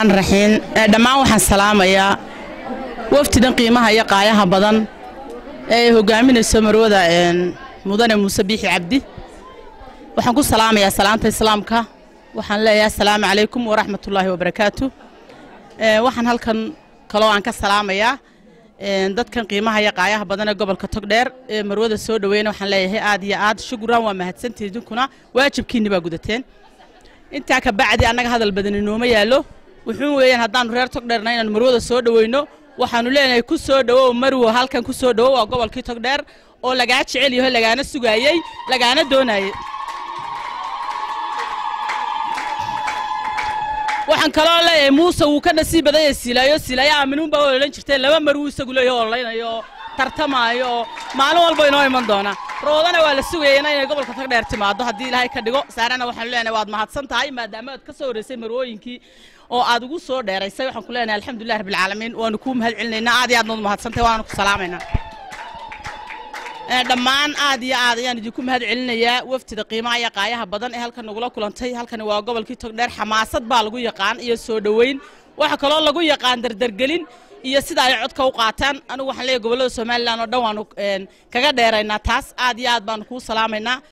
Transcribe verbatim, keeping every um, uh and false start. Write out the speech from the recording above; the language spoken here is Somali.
الرحيم دمان waxaan salaamayaa waftidan qiimaha iyo qaayaha badan ee hogaaminayso marwada een mudane Muuse Biixi Cabdi waxaan ku salaamayaa salaanta islaamka waxaan leeyahay assalaamu calaykum wa rahmatullaahi wa barakaatuh ee waxaan halkan kale aan ka salaamayaa een dadkan qiimaha iyo qaayaha badan ee gobolka Togdheer ee marwada soo dhaweeyna waxaan leeyahay aad iyo aad shukran waa mahadsantihiin kuna waajibkiina baa gudateen inta ka bacdi anaga hadal badan inooma yaalo wuxuu weeyaan hadaan reer Togdheerna inaan marwada soo dhaweyno waxaanu leenahay ku soo dhawow marwo halkan ku soo dhawow waa gobolkii Togdheer oo laga jecel yahay lagaana sugaayay lagaana doonayay waxaan kaloo leeyahay Muuse uu ka nasiib badan yahay silaayo silaayo aaminun baa oo lan jirtay laba marwo isagu leeyahay oo laynayo tartamaayo maalin walba inoo iman doona roodana waa la sugayeena inay gobolka Togdheer timaado hadii Ilaahay ka dhigo saarana waxaan leenahay waad mahadsan tahay maadaama aad ka soo horeysay marwooyinkii oo aad ugu soo dheeraysay waxaan ku leenahay alxamdulillaah rabbil caalamiin waanu ku mahad celinaynaa aad iyo aad mahadsan tahay waanu ku salaamayna ee dhamaan aad iyo aad ayaan idinku mahad celinayaa waftida qiimaha iyo qaayaha badan ee halkan nagula kulantay halkan waa gobolkii Togdheer xamaasad baa lagu yaqaan iyo soo dhaweyn waxa kale oo lagu yaqaan dardargelin iyo sida ay codka u qaataan anigu waxaan leeyahay gobolada Soomaaliland oo dhan waanu kaga dheeraynaa taas aad iyo aad baan ku salaamayna